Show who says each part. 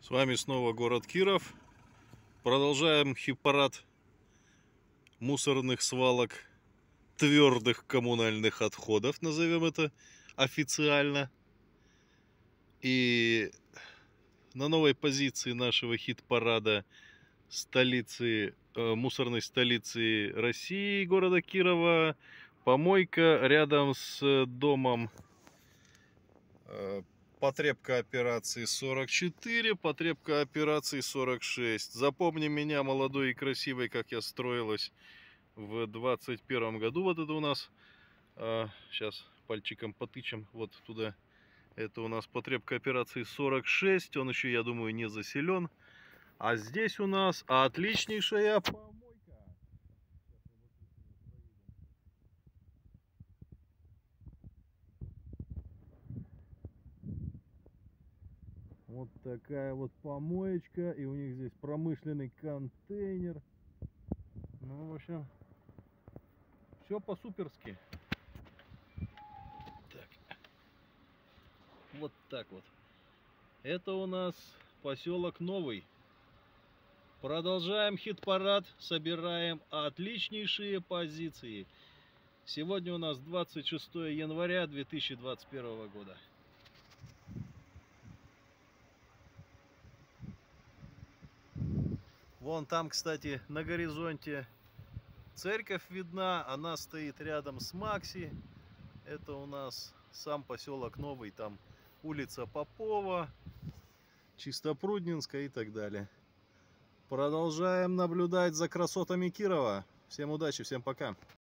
Speaker 1: С вами снова город Киров. Продолжаем хит-парад мусорных свалок, твердых коммунальных отходов, назовем это официально. И на новой позиции нашего хит-парада мусорной столицы России, города Кирова, помойка рядом с домом. Потребкооперации 44, потребкооперации 46. Запомни меня, молодой и красивой, как я строилась в 21 году. Вот это у нас, сейчас пальчиком потычем, вот туда. Это у нас потребкооперации 46, он еще, я думаю, не заселен. А здесь у нас отличнейшая помойка. Вот такая вот помоечка, и у них здесь промышленный контейнер. Ну, в общем, все по-суперски. Так. Вот так вот. Это у нас поселок Новый. Продолжаем хит-парад, собираем отличнейшие позиции. Сегодня у нас 26 января 2021 года. Вон там, кстати, на горизонте церковь видна. Она стоит рядом с Макси. Это у нас сам поселок Новый. Там улица Попова, Чистопрудненская и так далее. Продолжаем наблюдать за красотами Кирова. Всем удачи, всем пока.